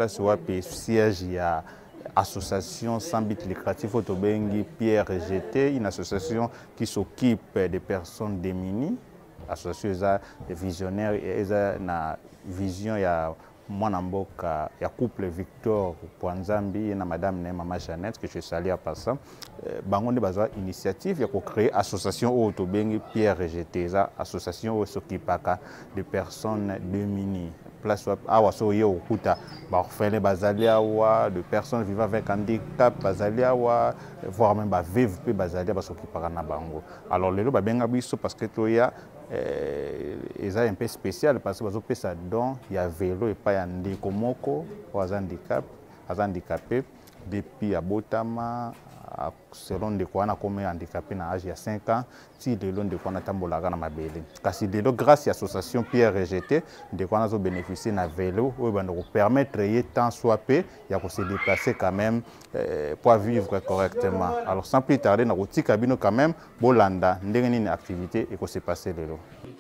place wapi siège ya association sans but lucratif Otobengi Pierre GT, une association qui s'occupe des personnes démunies. Association des visionnaires et na vision ya mwana mboka ya couple Victor Pwanzambi et na madame Maman Jeannette que je salue à passant. Bangonde baza initiative ya ko créer association Otobengi Pierre GT, association qui s'occupe des personnes démunies. Place awa so ye okuta ba orphelin bazalia wa de personnes vivant avec handicap bazalia wa voire même ba vivre pe bazalia ba s'occupera na bango. Alors lelo ba benga biso parce que to ya eza un peu spécial parce que bazo pesa don ya vélo et pas ya ndeko moko wa handicapé depuis abotama selon de quoi on a comme handicapé na âge ya 5 ans si de l'on de quoi on a tambolaka na mabele kasi de grâce à l'association Pierre GT de quoi on a bénéficié na vélo ou ben nous permettre y temps soit peu ya ko se déplacer quand même pour vivre correctement. Alors sans plus tarder na outil cabine quand même bolanda ndenge nini activité et ko se passer lelo.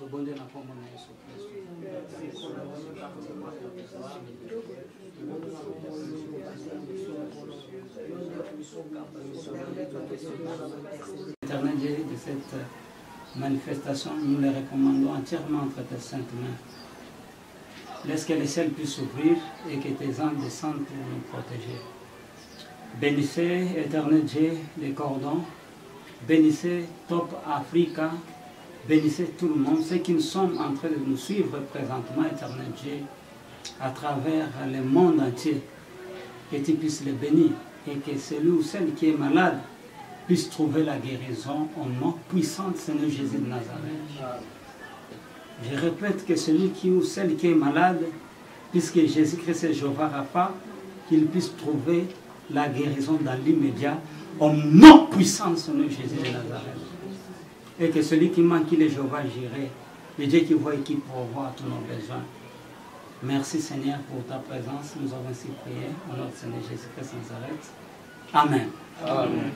L'éternel Dieu de cette manifestation, nous les recommandons entièrement entre tes saintes mains. Laisse que les ciels puissent s'ouvrir et que tes anges descendent pour nous protéger. Bénissez, éternel Dieu, les cordons. Bénissez Top Africa. Bénissez tout le monde, ceux qui nous sommes en train de nous suivre présentement, éternel Dieu, à travers le monde entier. Que tu puisses les bénir et que celui ou celle qui est malade puisse trouver la guérison au nom puissant de Seigneur Jésus de Nazareth. Je répète que celui qui ou celle qui est malade, puisque Jésus-Christ est Jéhovah Rapha, qu'il puisse trouver la guérison dans l'immédiat au nom puissant de Seigneur Jésus de Nazareth. Et que celui qui manque, il est Jéhovah Jireh, le Dieu qui voit et qui pourvoit tous nos besoins. Merci Seigneur pour ta présence. Nous avons ainsi prié au nom de Seigneur Jésus-Christ de Nazareth. Amen. Amen.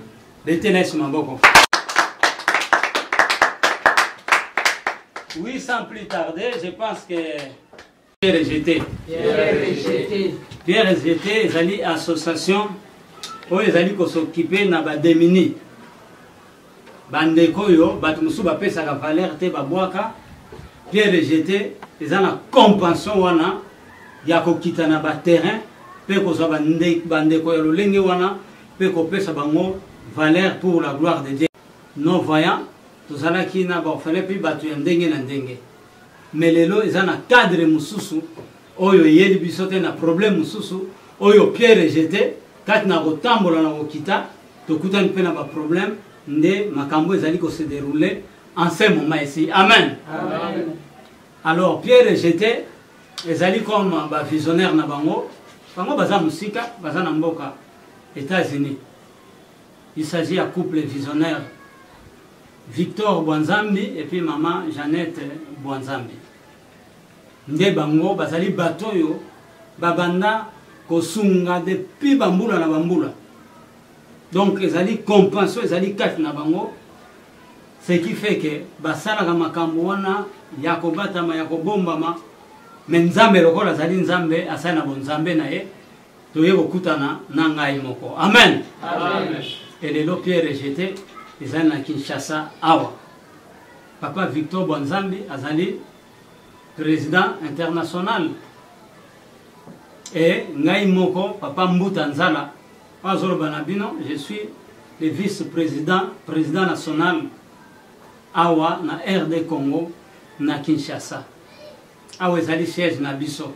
Oui, sans plus tarder, je pense que Pierre GT. Pierre GT, ils allaient association où ils allaient s'occuper de la démunie. Bandeko yo, batumusu ba pesa ka valeur te ba boaka. Pierre GT, ils ont la compensation wana ya ko kitana ba terrain pe ko so bandeko yo lenge wana pe ko pesa bango valeur pour la gloire de Dieu. Non voyant, tout ça là qui n'a pas fait puis batu ndenge na ndenge. Mais lelo ils ont un cadre mususu oyo yeli bisote na problème mususu oyo Pierre GT kat na ko tambola na ko kita to kutani pe na ba problème nde makambo ezali ko se dérouler en ce moment ici. Amen. Amen. Alors Pierre GT ezali comme ba visionnaire na bango baza musika baza na mboka États-Unis. Il s'agit d'un couple visionnaire Victor Bwanzambi et puis maman Jeannette Bwanzambi. Nde bango bazali batoyo babanda kosunga depuis bambula na bambula. Donc ezali compensation ezali kati na bango. Ce qui fait que basala ka makambo wana yakobatama yakobombama mais nzambe lokola zali nzambe asana bonzambe na ye toye kokutana na ngai moko. Amen. Amen. Et les Pierre GT ils sont à Kinshasa awa. Papa Victor Bwanzambi azali président international et ngai moko papa Mbuta Nzala azolo banabino je suis le vice-président président national awa na RD Congo na Kinshasa. Awa ezali siège na biso.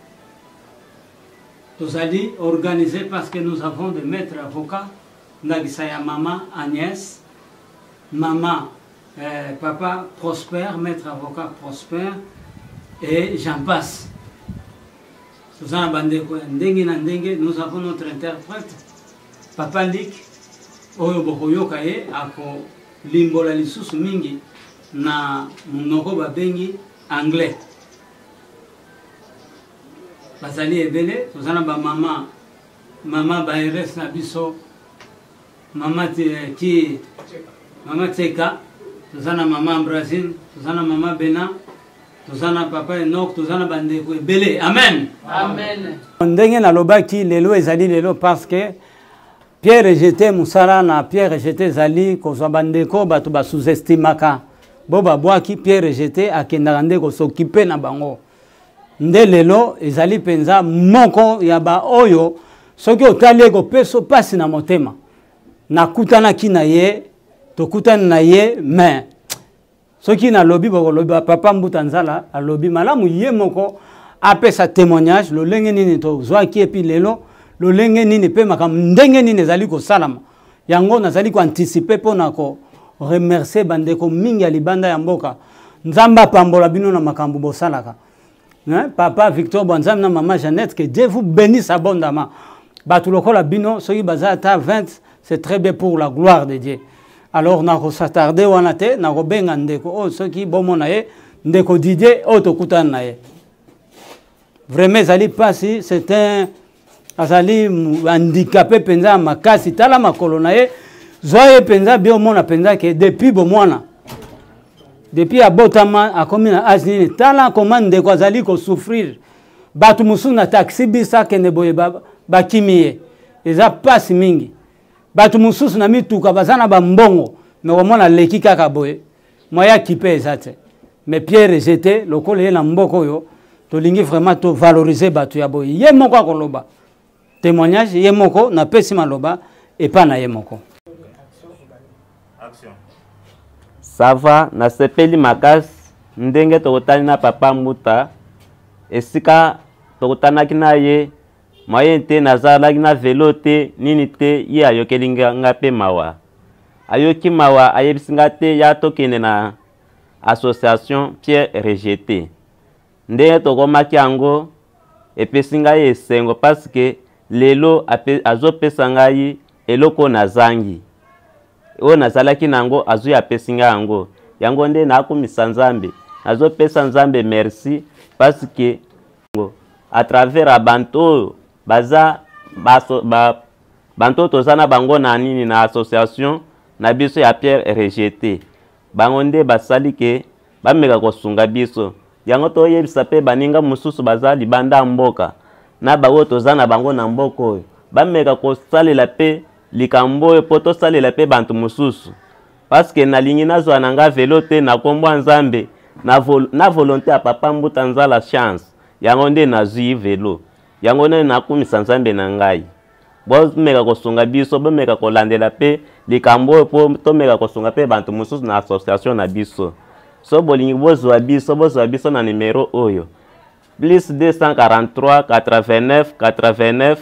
Nous allons organiser parce que nous avons des maîtres avocats. Nagisaya maman Agnès, maman papa Prosper, maître avocat Prosper et j'en passe. Nous avons notre interprète, papa Lik, Oyo Bokoyokaye, ako limbola lisusu mingi na munoko babengi anglais. Bazali ebele, tozana ba mama Baires na biso, mama Teka, tozana mama Brazil, tozana mama Bena, tozana papa Enoch tozana bandeko ebele amen Amen. ndenge nalobaki lelo ezali lelo parce que Pierre rejeté musala na Pierre rejeté ezali kozwa bandeko bato basous-estimaka bo babwaki Pierre rejeté akendaka nde kosokipe na bango nde lelo ezali penza moko ya ba oyo soki otali ekopesa pasi na motema nakutanaki na ye tokutani na ye mais soki nalobi bokolobi papa Mbuta Nzala alobi malamu ye moko apesa témoignage lolenge nini tozwaki epi lelo lolenge nini pe makambo ndenge nini ezali kosalama yango nazali koanticipe mpona ko remercier bandeko mingi ya libanda ya mboka nzambe apambola bino na makambo bosalaka papa Victor Bwanzam na mama Jeannette que Dieu vous bénisse abondamment bato lokola bino soki baza ata 20 c'est très bien pour la gloire de Dieu. Alors nako s'attarder wana te nako benga ndeko o soki bomona ye ndeko Didier o tokutana na ye. Vraiment ezali pasi c'est un azali handicapé penza makasi tala makolo na ye zoye penza bio mona penza ke depuis bomwana depuis abotama akomi na asini tala comment ndeko azali ko souffrir batu musu na taxi bisa kende boye bakimiye eza pasi mingi batu mususu na mituka bazana ba mbongo me komona leki kaka boye moya kipe ezate mais Pierre rejeté lokolo ye na mboko yo tolingi vraiment to valoriser batu ya boye ye moko akoloba témoignage ye moko na pesi maloba epa na ye moko Action. Sava na sepeli makasi ndenge tokotani na papa Mbuta esika tokotanaki na ye moyen te nazalaki na velo te nini te ye ayokeli nga pe mawa ayoki mawa ayebisi nga te ya tokende na association Pierre rejeté ndenge tokomaki yango epesi ngai esengo parce que lelo azopesa ngai eloko nazangi oyo nazalaki nango azwi apesi ngai yango nde nakumisa Nzambe nazopesa Nzambe merci parce que à travers abanto baza banto tozana bango na nini na association na biso ya Pierre rejeté bango nde basali ke bameka kosunga biso yango toyebisa pe baninga mususu baza libanda mboka na bango tozana bango na mboka oyo bameka kosalela pe likambo oyo po tosalela pe bantu mususu parce que nalingi nazwa nanga velo te na kombo Nzambe na volonté ya papa Mbuta Nzala chance yango nde nazwi velo yango nde nakumisa Nzambe na ngai bomeka kosunga biso bomeka kolandela pe likambo oyo po tomeka kosunga pe bantu mususu na association na biso so bolingi bozwa biso na numero oyo plus 243 89 89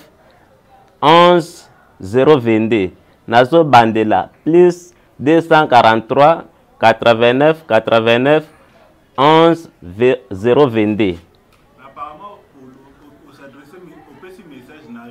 11 022 nazo bandela plus 243 89 89 11 022. Apparemment, on s'adresse au message na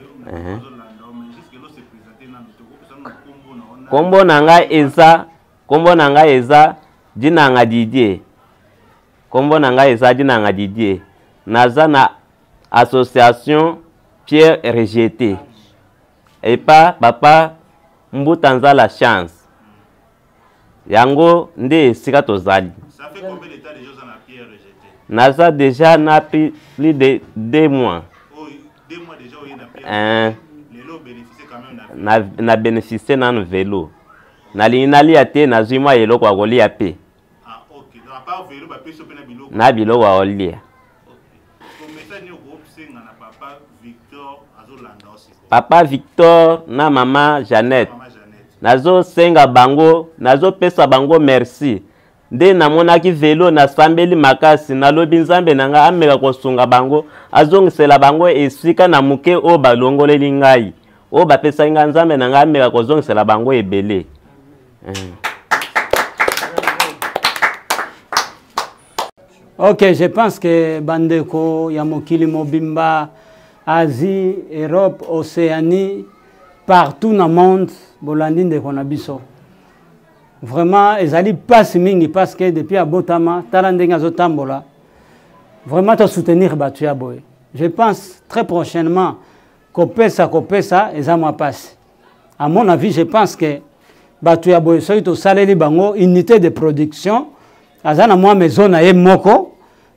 kombo na ngai eza jina nga Didier. Kombo na ngai eza jina nga Didier. Naza na association Pierre rejeté. Et pas papa Mbuta Nzala chance. Yango nde esika tozali. Ça fait combien de temps déjà dans la Pierre rejeté? Naza déjà na plus de 2 mois. Oh, 2 mois déjà où il y a la Pierre. Lelo bénéficier quand même na bénéficier na vélo. Na linali ate na zima yelo kwa golia pe. Ah OK. Donc à part vélo ba peso pe na biloko. Na biloko wa olia. OK. Comme message ni groupe singa na papa Victor azolanda aussi. Papa Victor na mama Jeannette. Nazo senga bango, nazo pesa bango merci. Nde namonaki velo na sambeli makasi na lobi Nzambe nanga ameka kosunga bango azongisela bango esika na muke o balongoleli ngai o bapesa nga Nzambe nanga ameka kozongisela bango ebele. Ok, je pense que bandeko ya mokili mobimba Asie, Europe, Océanie, partout dans le monde, bolandi ndeko na biso. Vraiment, ezali passe mingi parce que depuis abotama, tala ndenge azotambola. Vraiment, to soutenir batu ya boye. Je pense très prochainement kopesa eza mwa passe. À mon avis, je pense que batu ya boye soki to saleli bango unité de production, azana mwa maison na ye moko,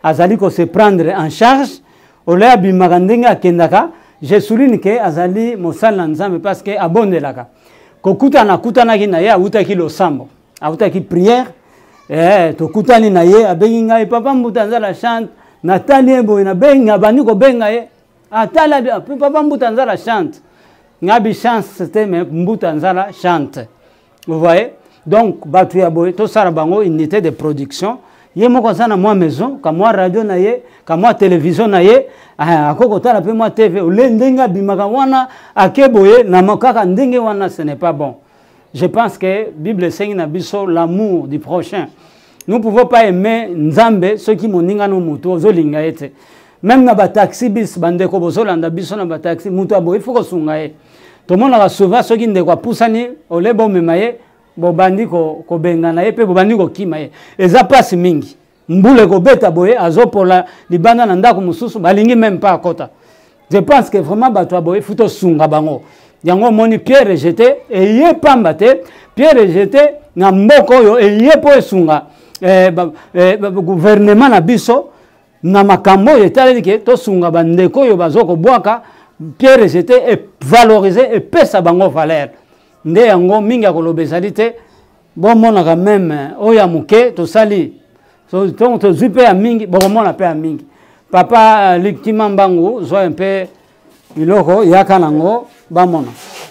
azali ko se prendre en charge olea bimaka ndenge akendaka. Je souligne que azali mosala nzambe parce que abondelaka kokutana kutanaki na ye awutaki losambo awutaki prière tokutani na ye abengi ngai papa Mbuta nzala chante natali ebo na benga bandi ko benga ye atala papa Mbuta nzala chante ngabi chance c'était mais Mbuta nzala chante. Vous voyez, donc batu ya boye to sara bango unité de production ye moko sana moi maison ka moi radio na ye ka moi télévision na ye akoko tala pe moi TV ole ndenga bimaka wana akeboye na makaka ndenge wana ce n'est pas bon. Je pense que Bible sengi na biso l'amour du prochain. Nous ne pouvons pas aimer Nzambe ceux qui moninga no mutu ozolinga ete. Même na ba taxi bis bandeko bozolanda biso na ba taxi mutu aboye faut ko sunga ye. Tout le monde a souvent ceux qui ne doivent pas pousser ole bo memaye bo bandi ko benga na ye pe bo bandi ko kima ye. Eza passe mingi. Mbule ko beta boye azopola libanda na ndako mususu balingi même pas akota. Je pense que vraiment bato boye futo sunga bango. Yango moni Pierre rejeté et yé pamba te Pierre rejeté na mboko yo et yé po sunga gouvernement na biso na makambo etali ke to sunga bandeko yo bazoko bwaka Pierre rejeté et valorisé et pesa bango valeur. Nde yango minga ko lobezali te bon mona quand même oya muke to sali so to zupe ya mingi bon mona pe ya mingi papa liktima mbangu zo un peu iloko yaka nango ba mona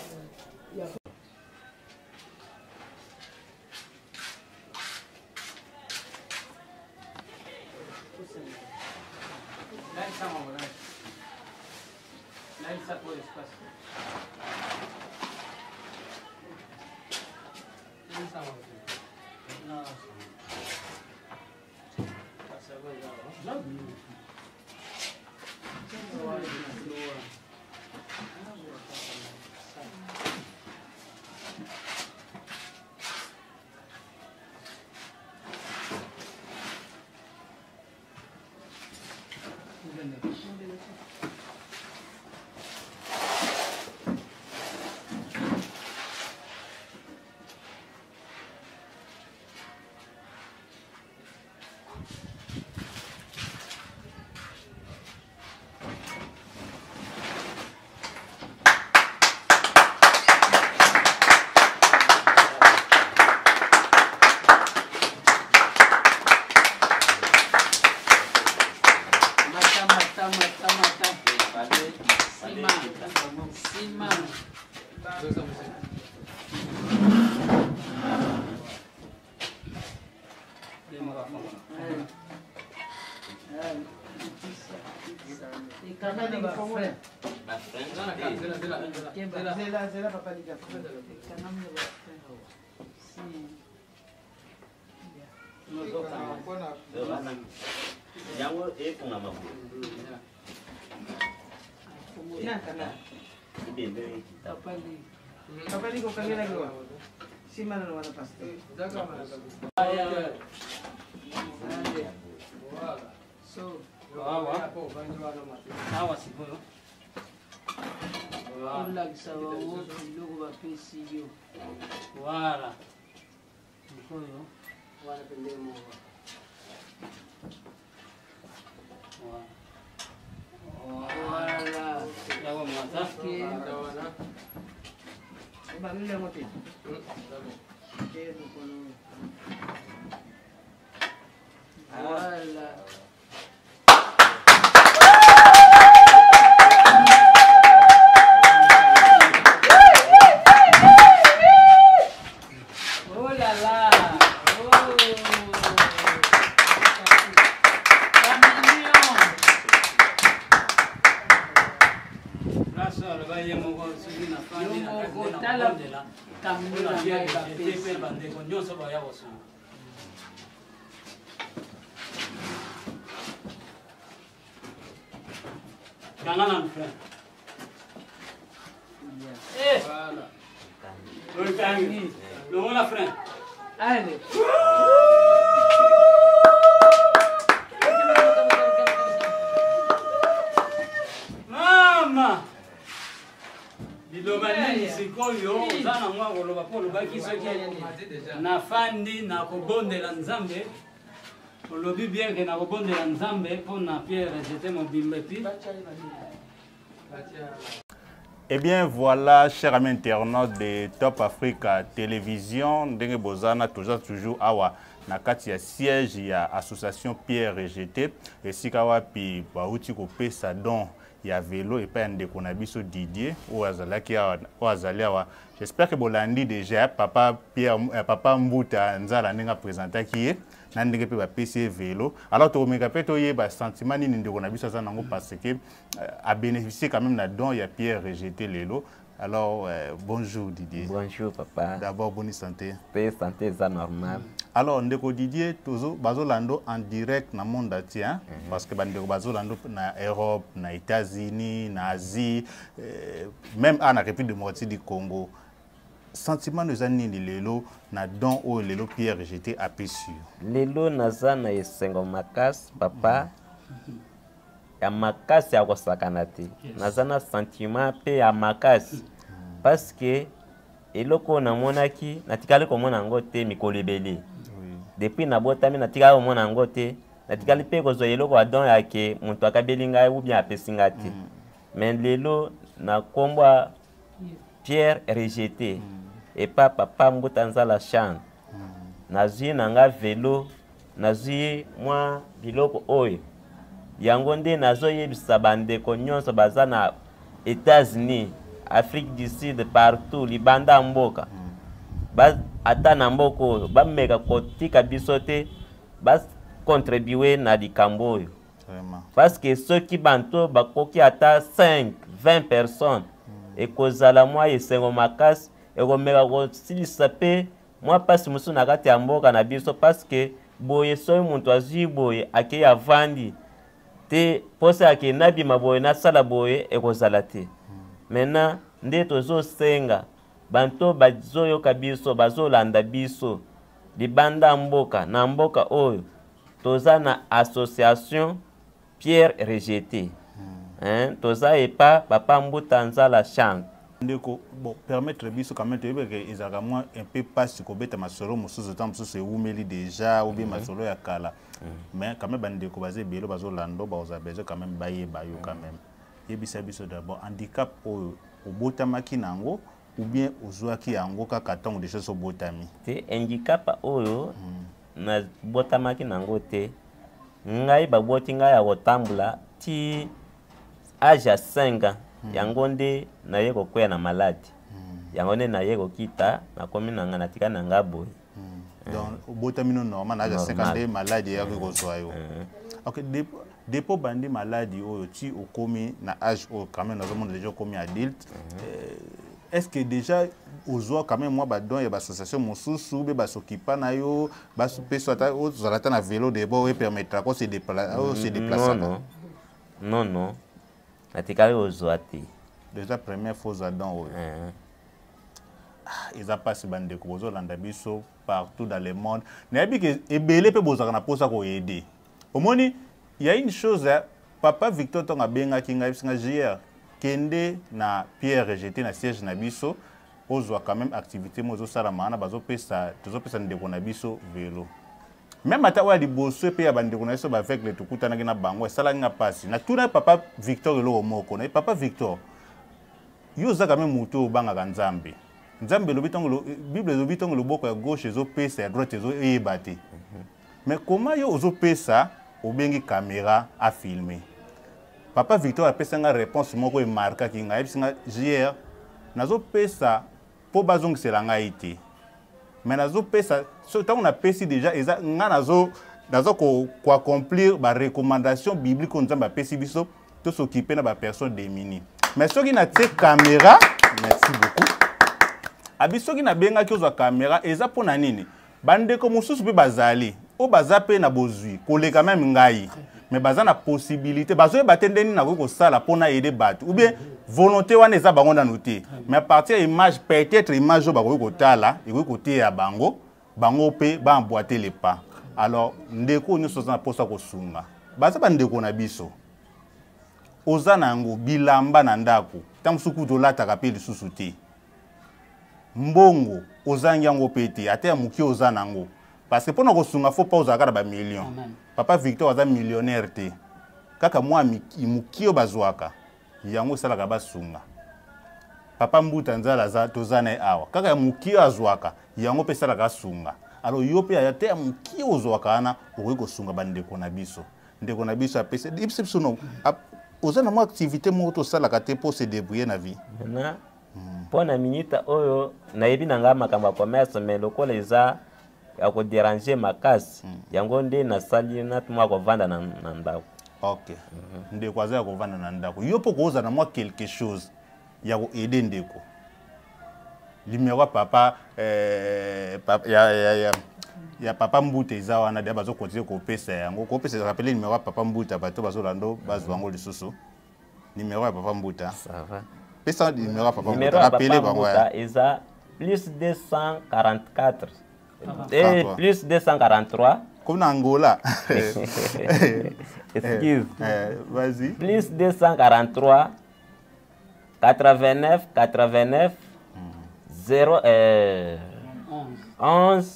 Voilà. au lobby bien que na robonde ya Nzambe pour na Pierre j'étais mon bimbepi. Eh bien voilà, chers amis internautes de Top Africa Télévision, ndenge bozana toujours awa na kati ya siège ya association Pierre Rejeté esika wapi bauti kopesa don ya vélo et pas ndeko na biso Didier ou azalaki awa. J'espère que bolandi déjà papa Pierre papa Mbuta nzala ndenge présentaki ye na ndenge pe ba PC vélo. Alors to meka pe to yeba sentiment ni ndeko na biso zanango parce que a bénéficié quand même na don ya Pierre Rejeté lelo. Alors, bonjour Didier. Bonjour papa. D'abord, bonne santé. Bonne santé, c'est normal. Alors, ndeko Didier, tozo bazolando en direct na monde entier, hein? Parce que bandeko bazolando na Europe, na États-Unis, na Asie, même en République démocratique du Congo. Sentiment de zani lelo na don o lelo Pierre Rejeté apesu. Lelo nazana esengo makas papa. Ya makasi ya kosakana te nazana sentiment pe ya makasi parce que eloko namonaki natikali komona yango te mikolo ebele depuis nabotami natikali komona yango te natikali pe kozwa eloko adon yake moto akabeli ngai ou bien apesi ngai te mais lelo nakombwa Pierre Rejeté et pas papa Mbuta Nzala chante nazwi nanga vélo nazwi mwa biloko oyo yango nde nazoyebisa bandeko nyonso baza na États-Unis, Afrique du Sud, partout libanda mboka ata na mboka oyo bameka kotika biso te bacontribue na likambo oyo parce que soki banto bakoki ata 5-20 personnes ekozala mwa esengo makasi ekomeka kosilisa pe mwa pasi mosusu na kati ya mboka na biso parce que boye soki moto azwi boye akei avandi te posa yake nabima boye nasala boye ekozala te. Maintenant nde tozosenga banto bazoyoka biso bazolanda biso libanda mboka na mboka oyo toza na association Pierre Rejeté. Toza epa papa Mbuta Nzala chante. Ndeko bon permettre biso quand même que ezaka moi un peu pas si kobeta masolo mususu temps mususu eumeli déjà ou bien masolo ya kala mais quand même bandeko bazé belo bazolando baza bezo quand même baye bayo quand même yebisa biso d'abord handicap o obotamaki nango ou bien ozwaki yango kaka tango déjà so botami te handicap oyo na botamaki nango te ngai baboti ngai ya kotambula ti âge ya 5 ans yango nde naye kokwea na maladi yango nde naye kokita nakomi nanga natika nanga boye donc botamino normal na 50 maladi ya kozwa yo. OK, dépôt bandi maladi oyo ti okomi na âge o quand même nazomona déjà komi adulte. Est-ce que déjà ozwa quand même moi badon ya association mosusu be basokipa na yo basopeso ata ozalata na vélo de bo e permettra ko se déplacer non natikali ozwa te déjà première fois adon oyo ils a passé bande ko bozolanda biso partout dans le monde nayebi ke ebele pe bozaka na posa ko aider omoni il y a une chose papa Victor Tonga benga kinga bisinga JR kende na Pierre Rejeté na siège na biso ozwa quand même activité mozo sala mana bazopesa tozopesa ndeko na biso vélo même ata wa liboso pe ya bandeko na biso ba avec le tukutana na bango sala nga pasi na tuna papa Victor lo moko na papa Victor yo za quand même muto banga Nzambe Nzambe lo bitongo Bible lo bitongo lo boko ya gauche zo pesa ya droite zo eyebate mais comment yo ozo pesa obengi caméra à filmer papa Victor a pesa nga réponse moko e marka ki nga ebisinga JR nazo pesa po bazongisela ngai te mais nazo pesa so tant on a pesi déjà eza nga nazo ko accomplir ba recommandation biblique on Nzambe pesi biso to s'occuper na ba personne démunie mais soki na te caméra merci beaucoup abisoki na benga ki ozwa caméra eza pona nini bandeko mosusu pe bazali o baza pe na bozwi koleka même ngai mais baza na possibilité bazo batendeni na ko sala pona aider bat ou bien volonté wana eza bango na noté mais à partir image peut-être image ba ko tala e ko côté ya bango pe ba emboîter les pas alors ndeko nyoso za posa ko sunga baza ba ndeko na biso oza nango bilamba na ndako tamsuku dolata kapeli susu te mbongo ozangi yango pete ate ya muki oza nango parce que pour nous sunga faut pas uzaka ba millions papa Victor aza millionnaire te kaka moi imukio bazwaka yango salaka basunga papa Mbuta Nzala za tozana awa kaka mukio azwaka yango pe salaka sunga alors yo pe ya te mukio ozwaka na oko sunga bandeko na biso ndeko na biso apese dipsipso no ozana mo activité mo to salaka te pour se débrouiller na vie na pona minita oyo na yebi nanga makamba commerce mais lokola eza ya ko déranger makasi yango nde na sali na tuma ko vanda na ndako. OK. Ndeko aza ko vanda na ndako yo po koza na moi quelque chose ya ko aider ndeko numéro papa ya papa Mbuta eza wana de bazo continuer ko pesa yango ko pesa rappeler numéro papa Mbuta bato bazo lando bazwango lisusu numéro ya papa Mbuta ça va pesa numéro papa Mbuta rappeler bango eza plus 244 et plus 243 comme en Angola. Excuse. Vas-y. Plus 243 89 89 0 11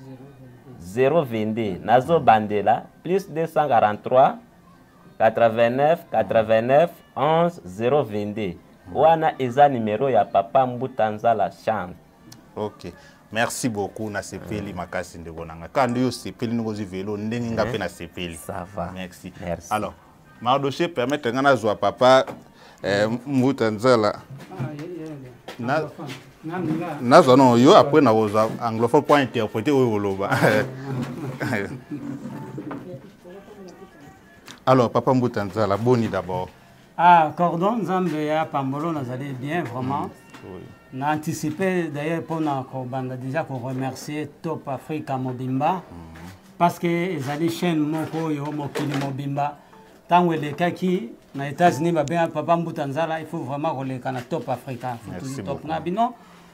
022 nazo bandela plus 243 89 89 11 022 wana eza numéro ya papa Mbuta Nzala chante. OK. Merci beaucoup na sepeli makasi ndeko nanga. Quand yo sepeli ngozi vélo ndenge ngape na sepeli. Ça va. Merci. Merci. Alors, Mardoché permettre ngana zwa papa Mbuta Nzala. Na zono yo après na oza anglophone pour interpréter o loba. Alors papa Mbuta Nzala boni d'abord. Ah, cordon Nzambe ya Pambolo nazali bien vraiment. Oui. N'a anticipé d'ailleurs pour déjà pour remercier Top Africa Mobimba parce que les alliés chaîne moko yo mokili Mobimba tant les kaki na États-Unis ba bien papa Mbuta Nzala il faut vraiment reléka na Top Africa faut top na bino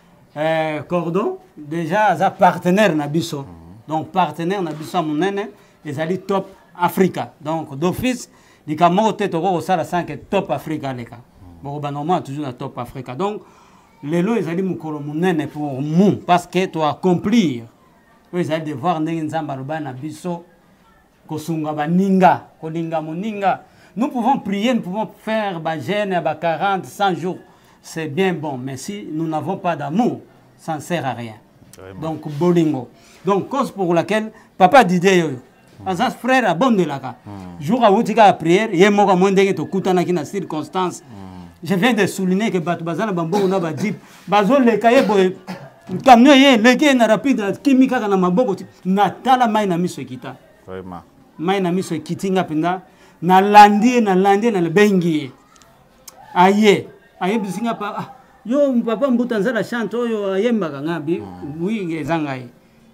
cordon déjà as partenaire na biso donc partenaire na biso monene les alliés Top Africa donc d'office di kamote to ko sala 5 Top Africa leka bon ba normalement toujours na Top Africa donc les lois ils allaient mukolo munene pour nous parce que tu accomplir ils allaient devoir ndenge nzamba lobana biso kosunga baninga kolinga muninga nous pouvons prier nous pouvons faire ba jeûne ba 40 100 jours c'est bien bon mais si nous n'avons pas d'amour ça ne sert à rien. Donc bolingo donc cause pour laquelle papa Didé yo azas frère a bon de la ka jour à outika prière yemoka mwendenge to kutana kina circonstance. Je viens de souligner que Batubazana Bambo na ba jeep bazo le kaye boy camion ye leke na rapide kimika kana maboko na tala mai na miso kita Vraiment. Mai na miso kitinga pinda na landi na bengi aye bisinga pa yo papa Mbuta Nzala chante oyo ayemba ngabi oui ezangai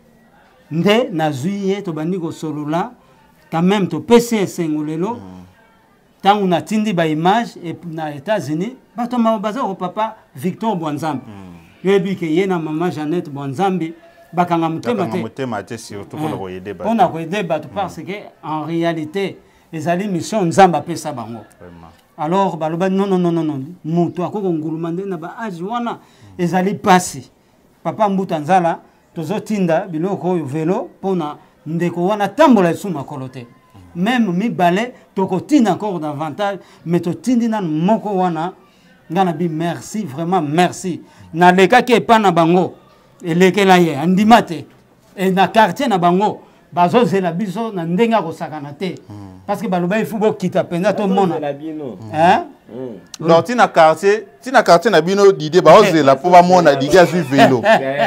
nde na zuiye to bandi ko solola quand même to PCS ngolelo tant on a tindi ba image et na États-Unis bato mabaza au papa Victor Bwanzambi yebi ke yena maman Jeannette Bwanzambi bakanga mutema te surtout pour le aider bato on a aider bato parce que en réalité les alliés mission nzamba pesa bango alors baloba non muto akoko ngulumande na ba age wana les alliés passer papa Mbuta Nzala tozo tinda biloko yo vélo pona ndeko wana tambola suma kolote même mi balai tokotina encore davantage mais totindi na moko wana ngana bi merci vraiment merci na leka ke pa na bango elekela ye andimate et na quartier na bango bazo zela biso na ndenga ko sakana te parce que baloba il faut kita penda to mona hein donc tina quartier na bino d'idée bazo zela pour ba mona diga su vélo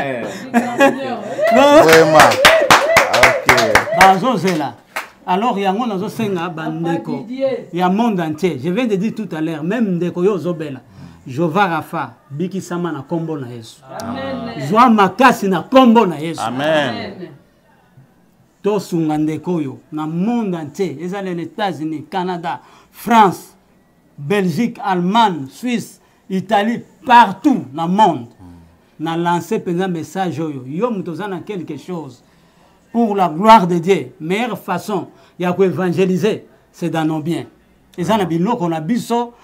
vraiment OK bazo zela. Alors, il y a un senga bandeko, il y a un monde entier. Je viens de dire tout à l'heure, même ndeko yo zobela. Jova Rafa, biki sama na kombo na Yesu. Joa makasi na kombo na Yesu. Amen. To sunga ndeko yo na monde entier. Les États-Unis, Canada, France, Belgique, Allemagne, Suisse, Italie, partout dans le monde. Na lancé un message yo. Yo mutozana quelque chose. Pour la gloire de Dieu, meilleure façon, il y a évangéliser, c'est dans nos biens. Et ça, on a biso,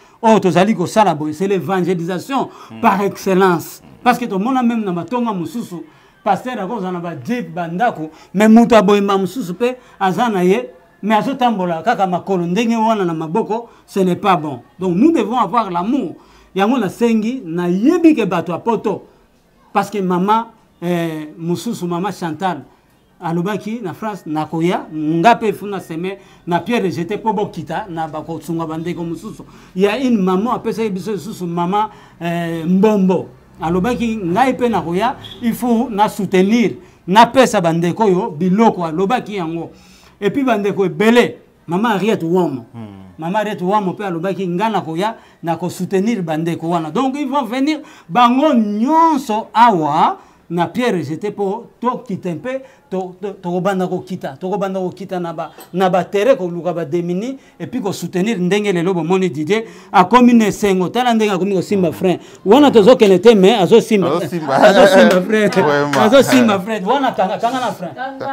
c'est l'évangélisation par excellence. Parce que tout le monde même dans ma tonga mususu, pasteur akozala ba jeep bandako mais mutu aboyemba mosusu mpe aza na ye mais azotambola kaka makolo ndenge wana na maboko ce n'est pas bon. Donc nous devons avoir l'amour yango na sengi na yebi ke bato a poto parce que maman mosusu maman Chantal alobaki na France nakoya ngape funa seme na Pierre j'étais po bokita na bakotsunga bandeko mosusu. Il y a une maman appelée biso susu maman Mbombo alobaki ngai pe nakoya il faut na soutenir na pesa bandeko yo biloko alobaki yango et puis bandeko ebele maman Ariette Wom maman Ariette Wom pe alobaki ngana koya na ko soutenir bandeko wana. Donc ils vont venir bango nyonso awa na Pierre j'étais pour to kitempe to banda ko kita na ba terre ko luka ba demini et puis ko soutenir ndenge lelo bo moni Didier a commune sengo tala ndenge a ko simba frère wana tozo kenete mais azo simba frère azo simba frère wana kanga na frère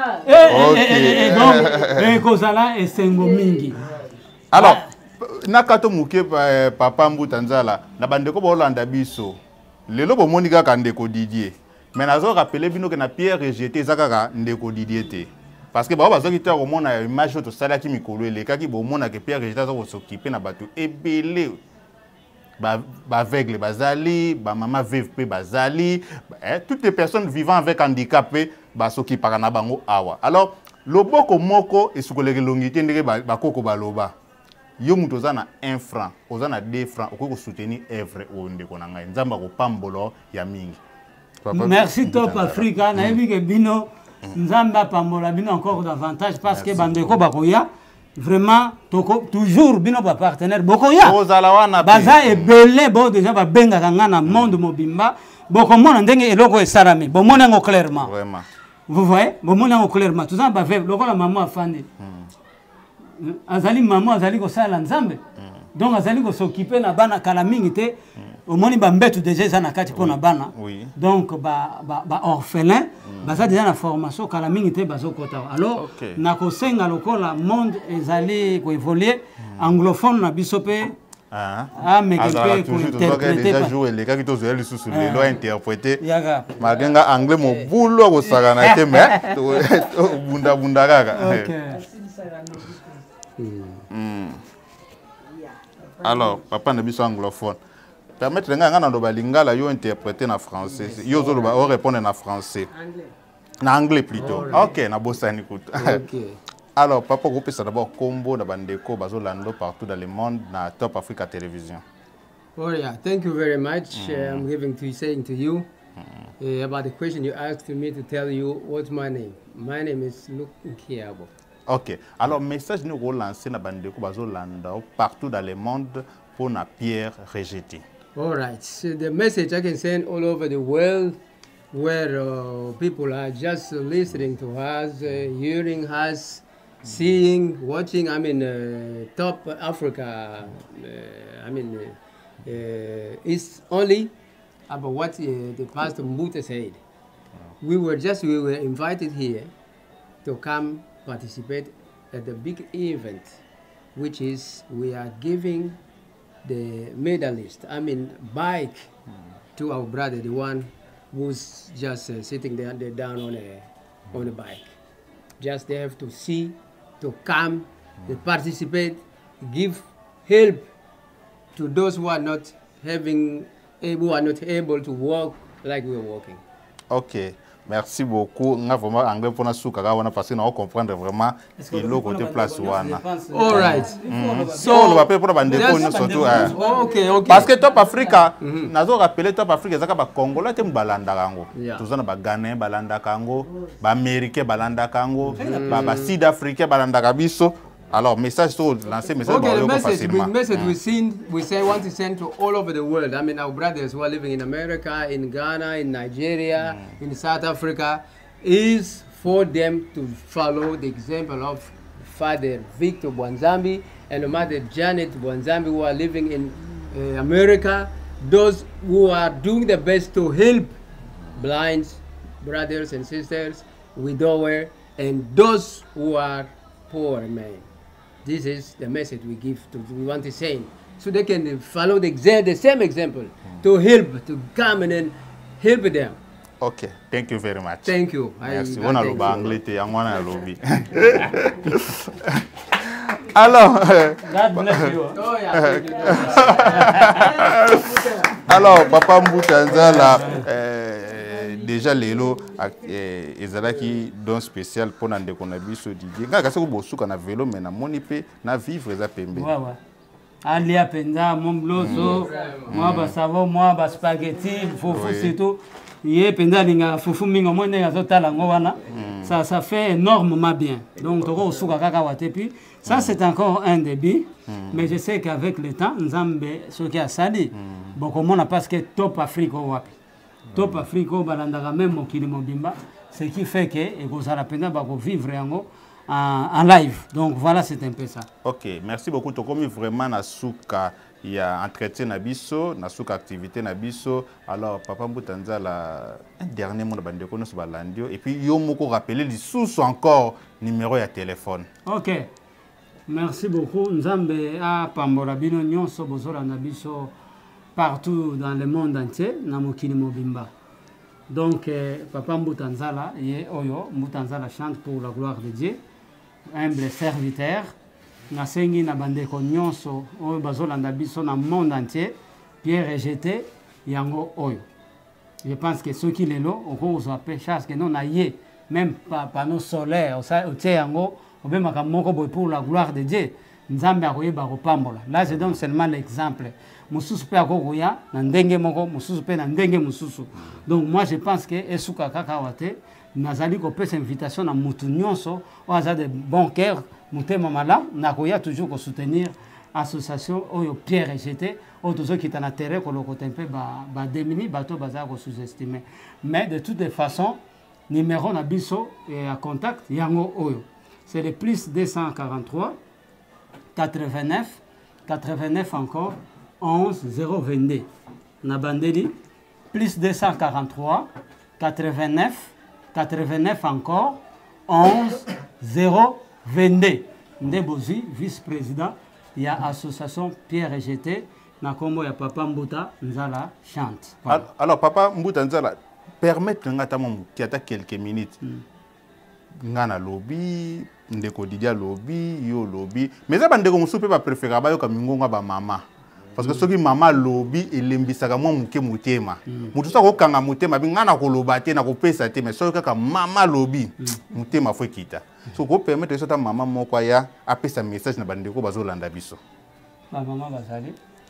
donc ko sala e sengo mingi. Alors nakato muke papa Mbuta Nzala na bandeko ba Holanda biso lelo bo moni kaka ndeko Didier. Mais nazo rappelé bino que na Pierre rejeté zakaka ndeko Didier te parce que ba bazoki te ko mona image to sala ki mikolo ele kaki bo mona que Pierre rejeté zo s'occuper na bato ebele ba aveugle bazali ba mama veuve pe bazali toutes les personnes vivant avec handicap ba s'occuper na bango awa. Alors loboko moko esukoleke longité ndenge ba koko baloba yo muto za na 1 franc oza na 2 francs okoko soutenir œuvre o ndeko na ngai nzamba ko pambolo ya mingi. Merci Top Africa na yebi ke bino nzamba pambola bino encore davantage parce que bandeko bakoya vraiment toujours bino ba partenaire bokoya baza ebele bo déjà ba benga kanga na monde mobimba boko mona ndenge eloko esarami bo mona ngo clairement vraiment vous voyez bo mona ngo clairement tout ça ba veuve lokola maman afandi azali maman azali ko sala nzambe donc azali ko s'occuper na bana kala mingi te au moins ba mbetu déjà za na kati pona bana donc ba orphelin baza déjà na formation kala mingi te bazokota alors na ko senga lokola monde ezali ko évoluer anglophone na biso pe mais que ko interpréter déjà jouer les gars qui to zoeli sous les lois interpréter magenga anglais mo bulo ko sagana te mais bunda kaka. Alors papa na biso anglophone permettre nga ngana ndo balingala yo interpréter na français yo zo ba répondre na français na anglais plutôt. OK na bosani kuta. OK. Alors papa groupe ça d'abord combo na bandeko bazolando partout dans le monde na Top Africa Television. Oh yeah, thank you very much. I'm saying to you about the question you asked me to tell you what's my name. My name is Luke Nkiabo. OK. Alors message nous relancer na bandeko bazolando partout dans le monde pour na Pierre rejeté. All right. So the message I can send all over the world where people are just listening to us, hearing us, seeing, watching. I mean, Top Africa, it's only about what the Pastor Mbuta said. We were invited here to come participate at the big event, which is we are giving the medalist, bike to our brother, the one who's just sitting there down on a bike. Just they have to see, to come, to participate, give help to those who are not able to walk like we are walking. OK. Merci beaucoup. Nga vraiment anglais pour na souka wana parce que na comprendre vraiment ilo côté place wana. All right. So le rappel pour bandeko nous surtout. OK. Parce que Top Africa nazo rappeler Top Africa zaka ba Congolais te balanda kango. Tozana ba Ghanais balanda kango, ba Américain balanda kango, ba Sud Africain balanda kabiso. Alors message so lancer message the message we want to send to all over the world. I mean our brothers who are living in America, in Ghana, in Nigeria, in South Africa, is for them to follow the example of Father Victor Bwanzambi and Mother Janet Bwanzambi who are living in America, those who are doing the best to help blind brothers and sisters, widower, and those who are poor men. This is the message we want to send, so they can follow the same example to help, to come and then help them. Ok, thank you very much. Thank you. Merci. On a le anglais, on a le lobby. Alors, God bless you. Oh, yeah. alors, Papa Mbouta Nzala, déjà lelo ezalaki don spécial pour nande konabiso Didier. Ngaka seko bosuka na vélo mais na moni pe na vivre eza pembe. Ouais ouais. Alia penza mon bloso, moi ba savon, moi ba spaghetti, fofu c'est tout. Yé penza linga fofu mingo mo ndenge azotala ngo wana. Ça fait énormément bien. Donc toko osuka kaka wate puis ça c'est encore un début. Mais je sais qu'avec le temps Nzambe ce qui a sali beaucoup mona parce que top Afrique wapi. Top Afrique balandaka même mokili mobimba, ce qui fait que ekozala penza ba ko vivre yango en live. Donc voilà, c'est un peu ça. Ok, merci beaucoup. Tu as commis vraiment na souka, il y a entretien na biso, na souka activité na biso. Alors Papa Mbouta Nzala, un dernier mot de bande kono sur balandio et puis yo moko rappeler les sous encore numéro de téléphone. Ok. Merci beaucoup. Nzambe a pambola bino nyonso bozola na biso partout dans le monde entier na mokili mobimba. Donc Papa Mbouta Nzala ye oyo Mbouta Nzala chante pour la gloire de Dieu. Humble serviteur, nasengi na bandeko nyonso oyo bazolanda biso na monde entier, Pierre rejeté yango oyo. Je pense que ceux qui lelo okozwa pe chasse que non na ye même pas panneau solaire o tie yango obemaka moko boy pour la gloire de Dieu. Nzambe akoyeba kopambola. Là je donne seulement l'exemple. Mususu pe akokoya na ndenge moko, mususu pe na ndenge mususu. Donc moi je pense que esuka kaka wate nazali kopesa invitation na mutu nyonso oaza de bon cœur mutema mala nakoya toujours ko soutenir association oyo Pierre rejeté oyo tozokita na terrain kolokota mpe ba démini bato bazala ko sous-estimer. Mais de toutes les façons numéro na biso et à contact yango oyo c'est le plus 243 89 89 encore 11 022 na bandeli plus 243 89 89 encore 11 022 Ndebozi vice-président il y a association Pierre rejeté na kombo ya Papa Mbouta Nzala chante. Voilà. Alors Papa Mbouta Nzala permettre ngata mo kiata quelques minutes. Ngana lobby ndeko Didia lobby yo lobby mais ça bandeko musupe ba préférer ba yo ka mingonga ba mama. Parce que ceux qui maman lobby et lembisaka moi muke mutema. Mutu sa ko kanga mutema bingana ko lobate na ko pesa te mais ceux ka mama lobby mutema fo kita. So ko permettre ça ta maman moko ya apesa message na bandeko bazolanda biso. Ba maman bazali.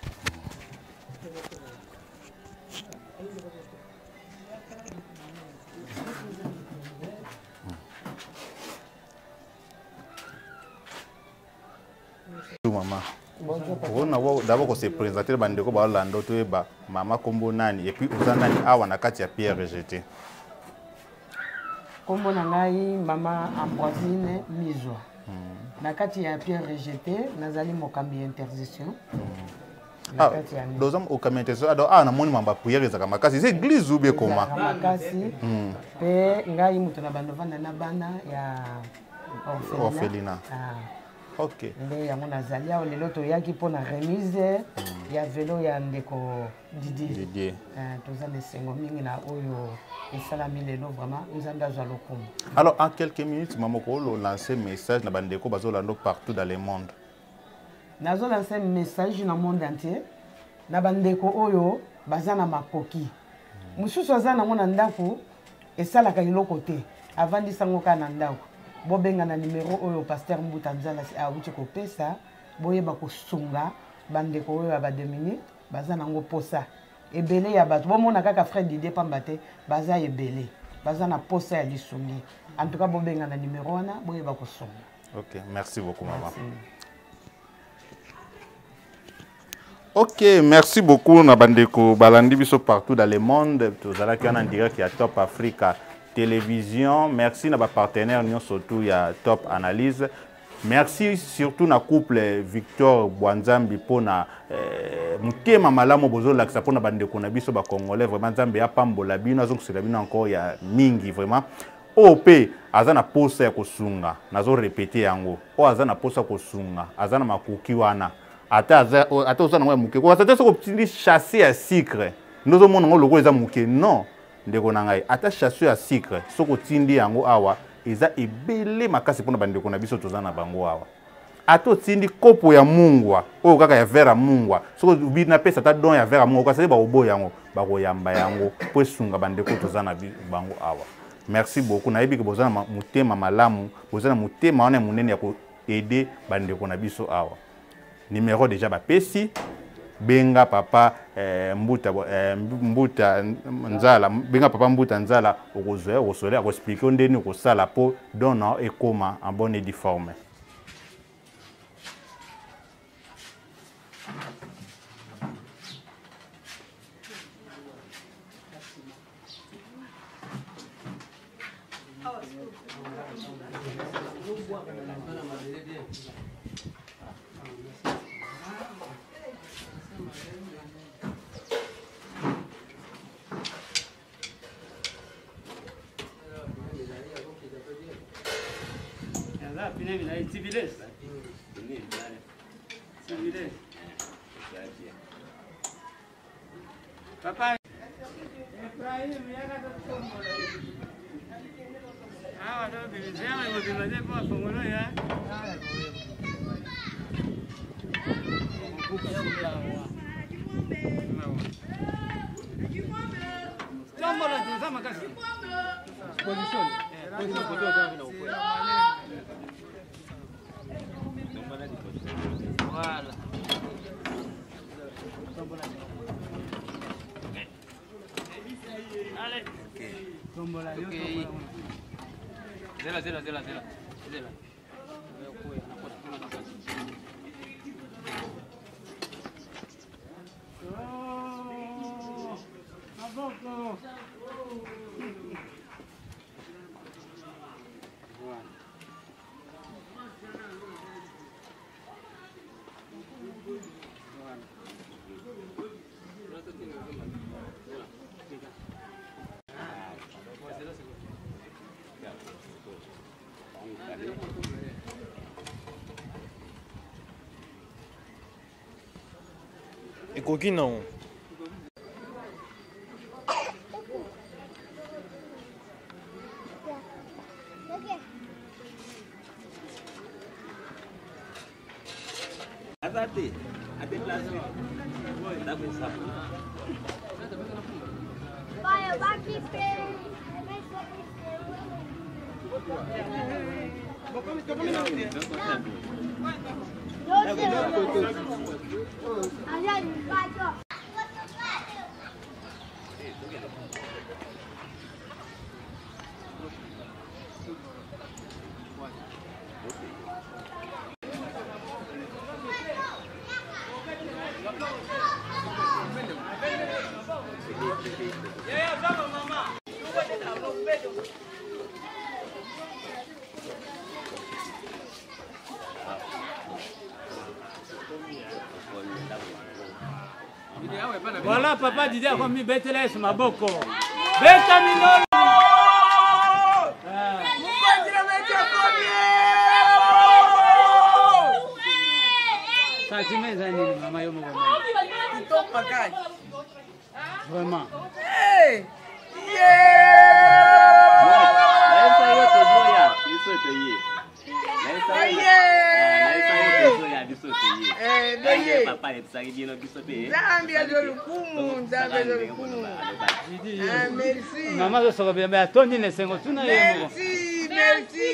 Maman. On a d'abord se présenter bandeko ba lando to ba mama kombo nani et puis uzana ni awa na kati ya Pierre rejeté. Kombo na ngai mama Ambroisine Mizwa. Na kati ya Pierre rejeté nazali mokambi intercession. Ah, dozam okambi intercession ado na moni mamba prière ezaka makasi c'est église ou bien comment? Makasi. Pe ngai mutu na bando vanda na bana ya orphelinat. Ok. Nde yango nazali awa lelo toyaki mpona remise ya velo ya ndeko Didier. Toza na esengo mingi na oyo esalami lelo vraiment nzambe azwa lokumu. Alors en quelques minutes maman ko lancer message na bandeko bazolanda partout dans le monde. Nazo lancer message na monde entier na bandeko oyo baza na makoki. Mususu aza na mona ndako esalaka eloko te avandisa ngo kana ndako. Bobenga na numéro oyo pasteur Mbouta Nzala awuti kopesa boyeba kosunga bandeko oyo ba dominer baza nango posa ebele ya bato bomona kaka frère Didier pamba te baza ebele baza na posa ya lisungi en tout cas bobenga na numéro wana boyeba kosunga. Ok, merci beaucoup maman. Ok, merci beaucoup na bandeko balandi biso partout dans le monde tozala ki en direct ya Top Africa Télévision. Merci à nos partenaires, surtout il y a Top Analyse. Merci surtout na couple Victor Bwanzambi pour na mutema malamu bozo laksa pour na bande kona biso ba congolais vraiment Nzambe ya pambola bino azok selabino encore ya mingi vraiment. OP azana posa ya kosunga nazo répéter yango. O azana posa kosunga azana makuki wana. Ata ozana mwa muke. Ko ata soko petit chasser à sucre. Nous au monde loko eza muke non. ndeko na ngai ata chasseur ya sucre soko otindi yango awa eza ebele makasi mpona bandeko na biso toza na bango awa ata otindi kopo ya mungwa oyo kaka ya verre ya mungwa soko napesa ata don ya verre ya mungwa okasali bakoboya yango bakoyamba yango mpo esunga bandeko toza na bango awa. Merci beaucoup. Nayebi ke boza na mutema malamu, boza na mutema wana munene ya koaider bandeko na biso awa. Numéro déjà bapesi benga papa mbuta nzala benga papa mbuta nzala okozoya okosola akoexpliquer ndeni okosala po dona ekoma en bonne et due forme. Papa. Ekoki non. Azate, a déplacement. Voilà, papa Didier a commis Beteles Maboko. Beta Minolo! Sentiment, Zanini, maman, yo, maman. Vraiment. Hey! Maman, je serai bien, mais attendez, les 5 ans, merci, merci.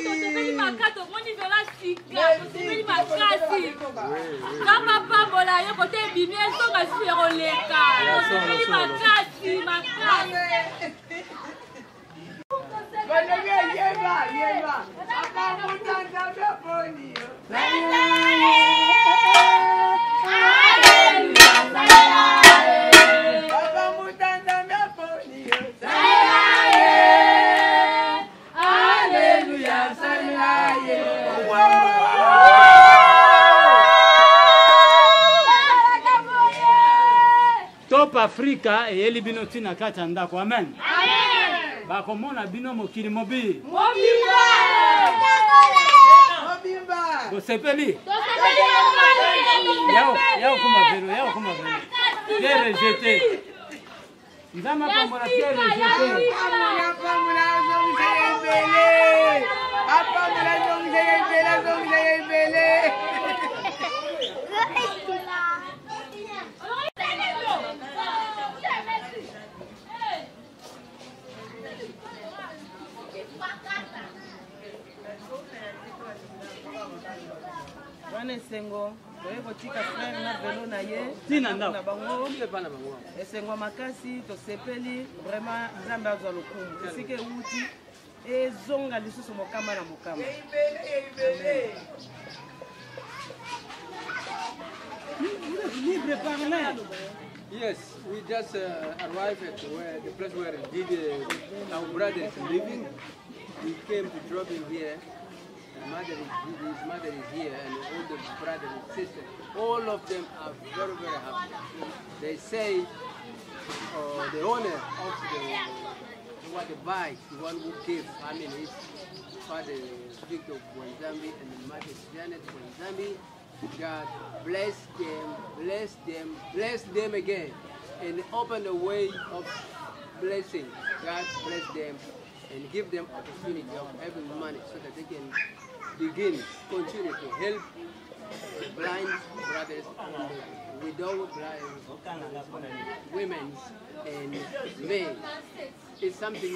Top Africa et eli bino tina kata ndako amen. Amen. Ba komona bino mokili mobi. Mobimba. Mobimba. Ko sepeli. Yao kuma vero. Bien rejeté. Nzambe apambola Pierre rejeté. Wana esengo toye kotika frère na velo na ye Tina ndako. na bango esengo makasi tosepeli vraiment nzambe azwa lokumu esika ewuti ezonga lisusu mokamba na mokamba. Libre parler. Yes, we just arrived at the place where our brother is living. We came to drop him here. His mother is here, and all the brothers and sisters, all of them are very, very happy. They say the owner of the bike, the one who gave, I mean, his father Victor Bwanzambi and the mother Janet Bwanzambi, God bless them again, and open the way of blessing. God bless them and give them opportunity of having money so that they can continue to help blind brothers, widow blind women and men. It's something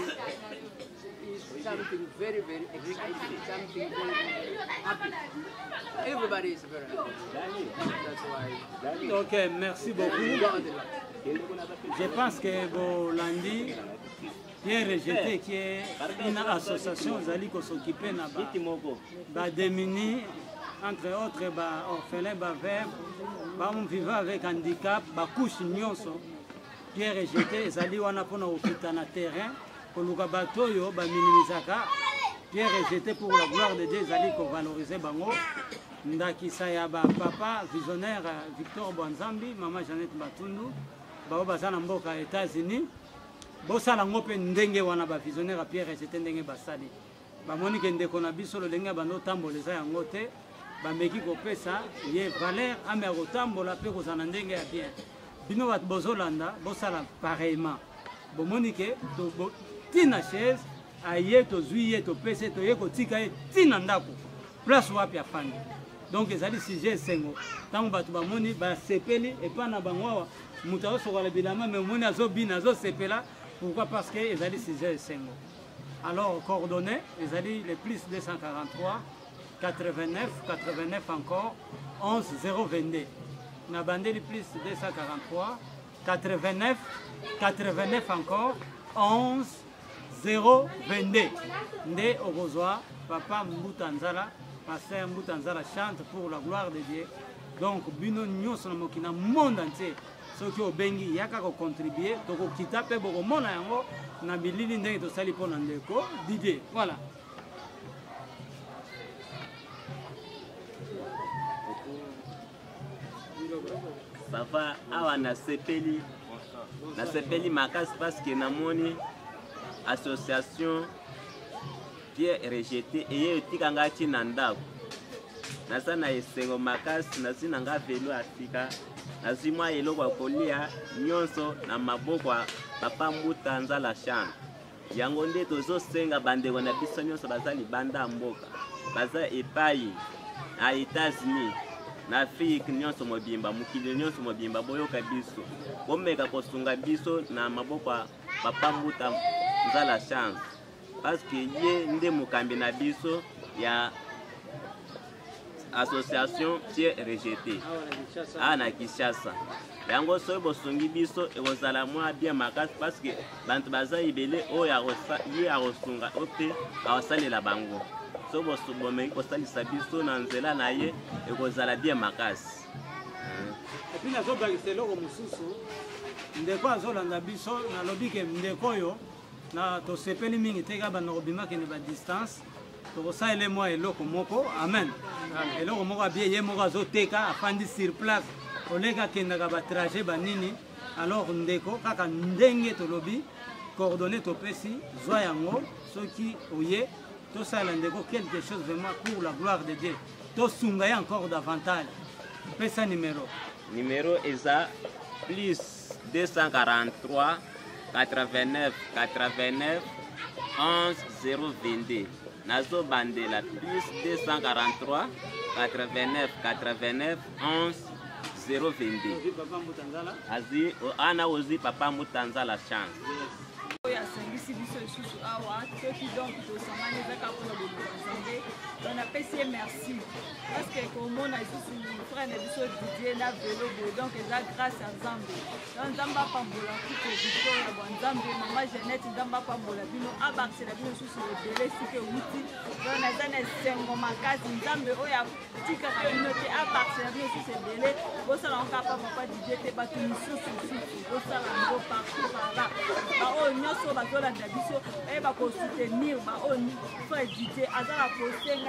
very, very exciting, something very, very happy. Everybody is very happy. That's why. Ok, merci beaucoup. Je pense que Bolandi Pierre rejeté qui est une association qui s'occupe de démunis, entre autres orphelins, vivant avec handicap, couche nyonso. Pierre rejeté ezali wana pona okita na terrain pour le batoyo ba minimisaka. Pierre rejeté pour la gloire de Dieu ezali ko valoriser bango. Ndakisa ya ba papa visionnaire Victor Bwanzambi, maman Jeannette Batundu, bao bazana mboka États-Unis. Bosala ngope ndenge wana ba visionnaire Pierre rejeté ndenge basali. Ba moni ke ndeko na biso lo ndenge bando tamboleza yango te. Ba meki ko pesa ye valeur ame ko tambola pe ko zana ndenge ya bien. Bino bat bozolanda bosala pareillement. Bo moni ke to tina chaise aye to zuiye to pesa to ye ko tika ye tina ndako. Place wapi afandi. Donc ezali sujet sengo. Tango batu ba moni ba sepeli et pas na bangwa mutawo sokola bilama mais moni azobina zo sepela. Pourquoi? Parce que les ali c'est 5 mots. Alors coordonnées, les ali les plus 243 89 encore 11 022. Na bandé les plus 243 89 encore 11 022. Ndé Ogozoa, papa Mboutanzala, pasteur Mboutanzala chante pour la gloire de Dieu. Donc bino nyos na mokina monde entier. Ceux qui ont bengi yaka ko contribuer to ko kita pe boko mona yango na bilili ndenge to sali pona ndeko Didier. Voilà. Ça va awa na sepeli makasi parce que namoni association Pierre rejeté et etika ngati na ndako. Nasa na esengo makasi nasi nanga velo Afrika. Nazimwa eloko ya kolia nyonso na maboko ya papa Mboutanzala chante. Yango nde tozosenga bandeko na biso nyonso baza libanda mboka. Baza epai na États-Unis, na Afrique nyonso mobimba, mokili nyonso mobimba boyoka biso. Bomeka kosunga biso na maboko ya papa Mboutanzala chante. Parce que ye nde mokambi na biso ya association Pierre rejeté na Kinshasa. Yango soy bosungi biso ekozala mwa bien makasi parce que bantu baza ibele o ya kosunga ope awasalela bango. So bosubomeki kosalisa biso na nzela na ye ekozala bien makasi. Et puis nazobakisa eloko mosusu ndeko azolanda biso nalobi ke ndeko oyo na tosepeli mingi teka bana kobimaka ne ba distance. Ça est moi et l'autre moko, amen. Et l'autre moko bien yé moko azoteka afandi sur place. Olega kenda ka ba trajet banini. Alors ndeko kaka ndenge to lobi coordonner to pesi zwa yango soki oye to sala ndeko quelque chose vraiment pour la gloire de Dieu. To sunga ya encore davantage. Pesa numéro eza plus 243 89 89 11 022. Nazo Bandela plus 243 89 89 11 022. Azi ana ozi papa Mutanzala chance. Ya sangisi biso lisusu awa soki donc tosangani ezaka mpona bolingo nzambe on apesi ye merci parce que komona lisusu frère na biso Didier na velo boye donc eza grâce ya nzambe donc nzambe apambola kuko victoria bwa nzambe mama Jeannette nzambe apambola bino abakisela bino lisusu ebele sike wuti donc naza na esengo makasi nzambe oyo atikaka bino te abakisela bino lisusu ebele bosala ngo kapa papa Didier te bato misusu bosala ngo partout par là baoyo nyonso bazolanda biso bayeba kosoutenir baoyo frère Didier aza na posenga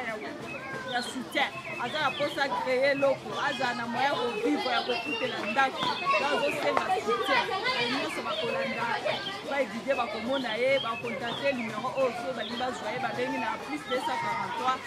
ya soutien aza na posa créer loko aza na moyen kovivre ya kokutela ndako azosenga soutien nyonso bakolanda frère Didier bakomona ye bakontate numéro oyo so balingi bazwa ye babengi na plus 243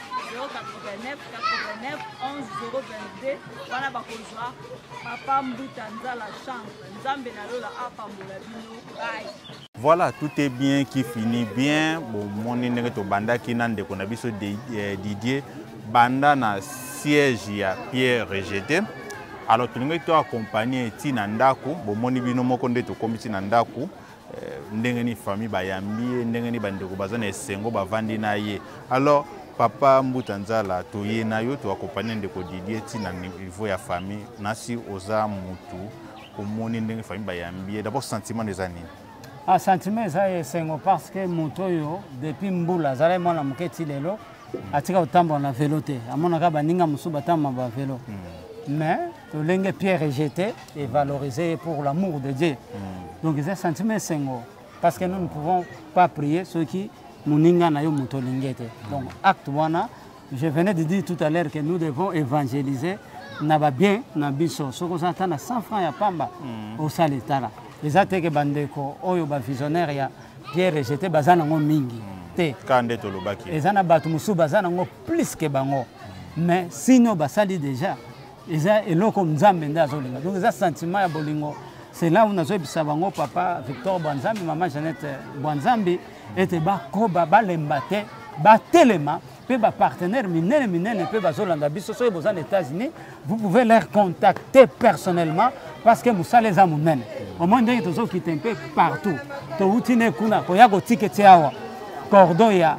089 89 11 022 wana bakozwa papa Mutanzala chance nzambe na lola apambola bino bye. Voilà, tout est bien qui finit bien. Bon, mon énergie banda qui n'a de konabiso Didier banda na siège ya Pierre rejeté. Alors tu n'es pas accompagné tinandaku. Bon, mon ibino moko nde to komiti nandaku. Ndenge ni famille bayambi, ndenge ni bandeko bazana esengo bavandi na ye. Alors papa Mutanzala to ye na yo to accompagner ndeko Didier tina niveau ya famille nasi oza mutu. Omoni ndenge famille bayambi. D'abord sentiment des années. Ah, sentiment ça c'est parce que motoyo depuis mbula zale mwana muketi lelo atika utambo na vélo te amona ka baninga musuba tamba ba vélo mais to lenge Pierre rejeté et valorisé pour l'amour de Dieu donc c'est sentiment sengo parce que nous ne pouvons pas prier ceux qui muninga na yo moto lingete donc acte wana je venais de dire tout à l'heure que nous devons évangéliser na ba bien na biso soko ça na 100 francs ya pamba au saletala. Les attaques bandeko oyo ba visionnaire ya Pierre rejeté bazana ngo mingi te kande to lobaki ezana batu musu bazana ngo plus que bango mais sinon basali déjà eza eloko nzambe ndazo linga donc eza sentiment ya bolingo c'est là où nazo bisa bango papa Victor Bwanzambi mama Jeannette Bwanzambi ete ba koba balembate ba telema pe ba partenaire minene pe bazolanda biso so aux États-Unis vous pouvez les contacter personnellement parce que Moussa les a mounene au moins des gens qui sont un peu partout to utine kuna ko yago ticket yawa cordon ya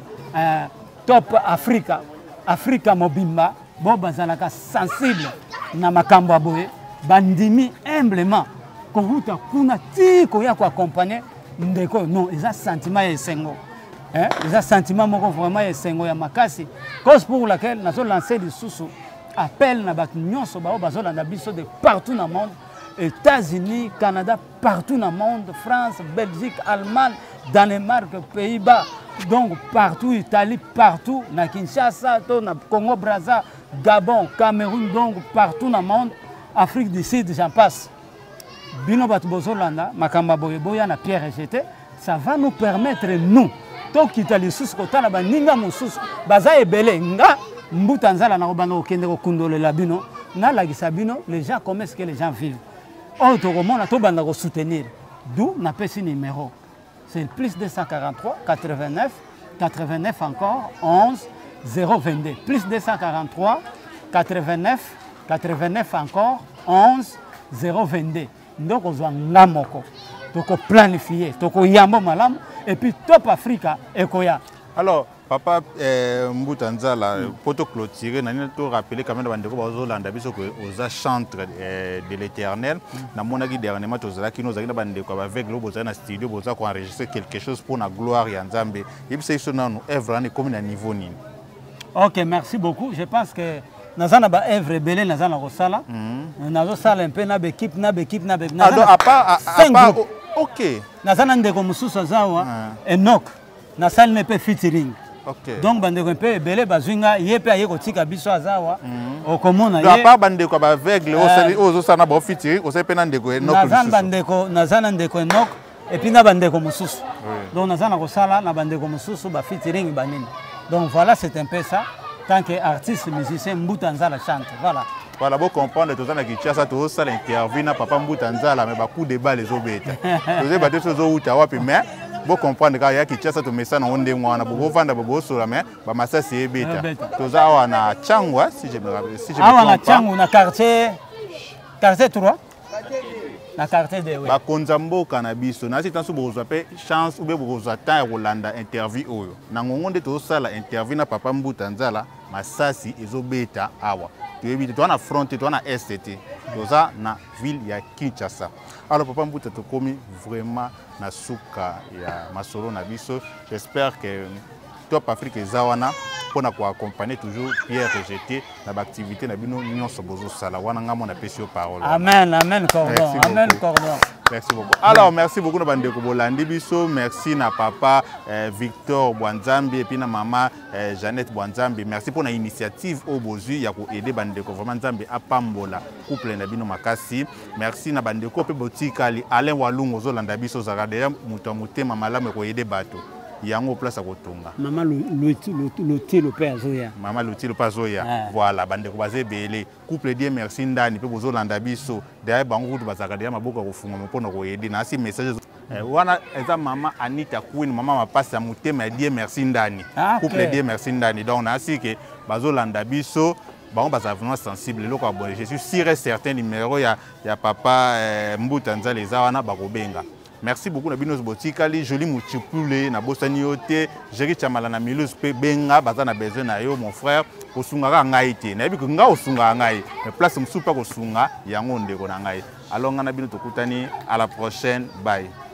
top Africa mobimba bo bazalaka sensible na makambo aboye bandimi humblement ko huta kuna ti ko ya ko accompagner ndeko non eza sentiment ya sengo les sentiments moko vraiment esengo ya makasi cause pour laquelle nous avons lancé des sous appel na batu nyonso bao bazolanda biso de partout dans le monde États-Unis, Canada, partout dans le monde, France, Belgique, Allemagne, Danemark, Pays-Bas, donc partout, Italie, partout, na Kinshasa, na Congo, Brazza, Gabon, Cameroun, donc partout dans le monde, Afrique du Sud, j'en passe. Bino batu bozolanda, makamba boyeboya na Pierre rejeté, ça va nous permettre nous to kitali sous kota na baninga mususu baza ebele nga Mutanzala na robana okende ko kundolela bino na la gisabino les gens comment est-ce que les gens vivent on to komona to banda ko soutenir d'où na pesi numéro c'est plus 243 89 89 encore 11 022 plus 243 89 89 encore 11 022 donc on doit ngamoko toko planifier toko yambo malam et puis top Africa ekoya. Alors papa Mutanzala pour te clôturer nani to rappeler quand même bandeko bazolanda biso ko oza chantre de l'Éternel na monaki dernièrement tozala ki nozaki na bandeko avec le boza na studio boza ko enregistrer quelque chose pour la gloire ya Nzambe yebisa iso nanu œuvre ani comme na niveau nini. OK, merci beaucoup. Je pense que nazana ba œuvre belé nazana ko sala nazo sala un peu na équipe alors à part OK nazana ndeko mususu zawa Enoch na salle ne peut featuring. OK. Donc bandeko pe belé bazwinga yepe ayeko tika biso azawa okomona ye. À part bandeko ba aveugle ozo sana ba featuring ozo pe na ndeko Enoch nazana ndeko Enoch et puis na bandeko mususu. Donc nazana ko sala na bandeko mususu ba featuring banini. Donc voilà, c'est un peu ça. Tant qu'artiste musicien, Mutanzala chante. Voilà. Voilà, vous comprenez, tout ça, Kinshasa, tout ça, l'interview, na papa Mbuta Nzala, mais beaucoup de balles, les obéta. Vous avez des choses où tu as mais vous comprenez qu'il y a Kinshasa, tout ça, on est moins, vous vendez, vous sur la main, bah, ma ça, c'est bêta. Tout ça, on a Tchangwa, si je me rappelle. Ah, on a Tchangwa, on a quartier 3. La carte de ba konzambo cannabis na si tanso bozo pe chance ou be bozo ta Rolanda interview oyo na ngonde to sala interview na papa Mbuta Nzala masasi ezobeta awa to ebite to na front to na STT to za na ville ya Kinshasa. Alors papa Mbuta to komi vraiment na suka ya masolo na biso. J'espère que Top Afrique zawana pour accompagner toujours Pierre Rejeté dans l'activité na bino nyonso bozo sala wana ngamo na pesi parole. Amen, amen cordon, amen cordon. Merci beaucoup. Alors merci beaucoup na bandeko bolandi biso, merci na papa Victor Bwanzambi et puis na maman Jeannette Bwanzambi. Merci pour la initiative au bozu ya ko aider bandeko vraiment Nzambe apambola couple na bino makasi. Merci na bandeko pe botikali Alain Walungu zolanda biso zakade muto mutema malamu ko aider bato. Yango place à Kotunga. Maman l'outil le père Zoya. Maman l'outil le père Zoya. Voilà, bande ko bazé belé. Couple die merci ndani pe bozo landa biso. Derrière bango to bazakade ya maboka ko funga mpona ko aider na si message wana eza mama Anita Queen mama mapasa mutema die merci ndani. Couple die merci ndani. Donc na si que bazo landa biso bon baza vraiment sensible loko abonné. Je suis sûr et certain numéro ya papa Mbuta Nzala wana bakobenga. Merci beaucoup na binos botikali joli muchipule na bosani yote jeri chamala na milus pe benga baza na besoin na yo mon frère kosunga ngai te na biku nga osunga ngai mais place msupa kosunga yango ndeko na ngai alors ngana bino tokutani à la prochaine bye.